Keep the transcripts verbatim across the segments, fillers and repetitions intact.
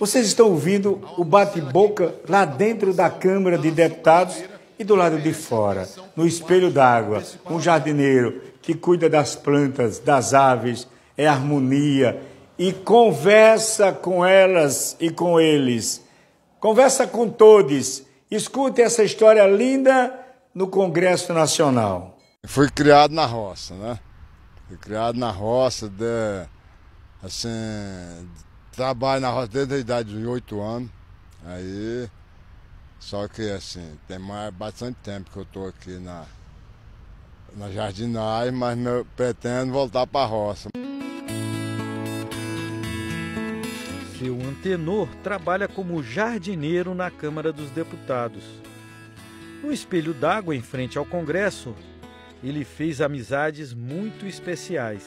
Vocês estão ouvindo o bate-boca lá dentro da Câmara de Deputados e do lado de fora, no espelho d'água, um jardineiro que cuida das plantas, das aves, é harmonia e conversa com elas e com eles. Conversa com todos. Escute essa história linda no Congresso Nacional. Fui criado na roça, né? Fui criado na roça, de, assim, trabalho na roça desde a idade de oito anos. Aí, só que assim, tem mais, bastante tempo que eu estou aqui na, na jardinagem, mas eu pretendo voltar para a roça. Seu Antenor trabalha como jardineiro na Câmara dos Deputados. No espelho d'água em frente ao Congresso, ele fez amizades muito especiais.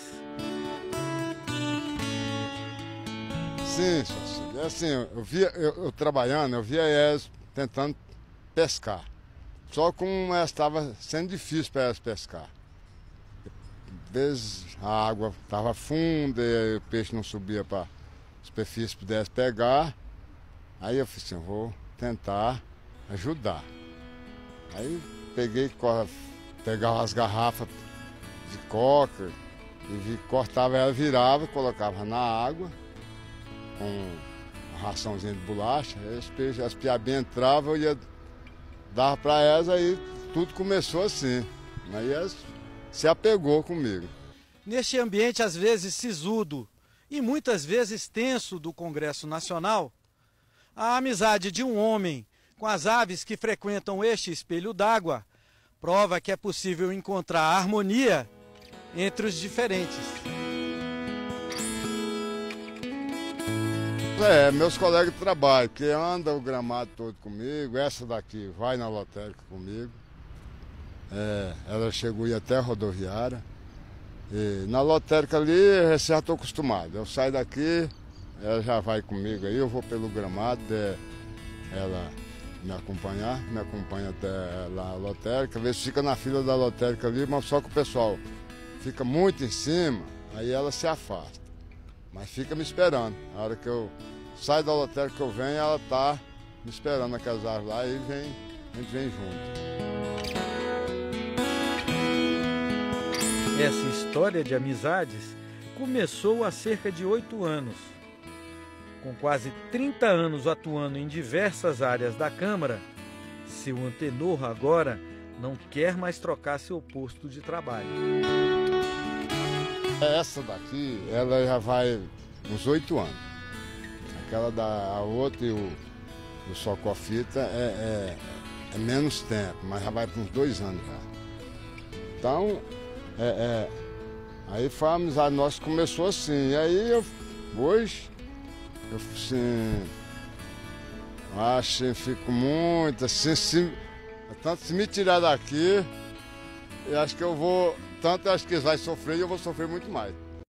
Sim, assim, eu via eu, eu trabalhando, eu via eles tentando pescar. Só como estava sendo difícil para eles pescar. Às vezes a água estava funda e o peixe não subia para a superfície, pudesse pegar. Aí eu falei assim, vou tentar ajudar. Aí peguei, pegava as garrafas de coca e cortava ela, virava, colocava na água com uma raçãozinha de bolacha. Aí os peixes, as piabinhas entravam, eu ia dar para elas, aí tudo começou assim. Aí elas se apegou comigo. Neste ambiente, às vezes sisudo e muitas vezes tenso do Congresso Nacional, a amizade de um homem com as aves que frequentam este espelho d'água prova que é possível encontrar harmonia entre os diferentes. É, meus colegas de trabalho, que andam o gramado todo comigo, essa daqui vai na lotérica comigo. É, ela chegou a ir até a rodoviária. E na lotérica ali, eu já estou acostumado. Eu saio daqui, ela já vai comigo aí, eu vou pelo gramado, é, ela me acompanhar, me acompanha até lá a lotérica, às vezes fica na fila da lotérica ali, mas só que o pessoal fica muito em cima, aí ela se afasta. Mas fica me esperando. A hora que eu saio da lotérica que eu venho, ela tá me esperando naquelas árvores lá e vem, a gente vem junto. Essa história de amizades começou há cerca de oito anos. Com quase trinta anos atuando em diversas áreas da Câmara, seu Antenor agora não quer mais trocar seu posto de trabalho. Essa daqui, ela já vai uns oito anos. Aquela da a outra e o, o Socofita é, é, é menos tempo, mas já vai para uns dois anos já. Então, é, é, aí foi a amizade nossa que começou assim. E aí, eu, hoje, eu assim, acho que fico muito assim, se, tanto se me tirar daqui, eu acho que eu vou, tanto acho que eles vão sofrer e eu vou sofrer muito mais.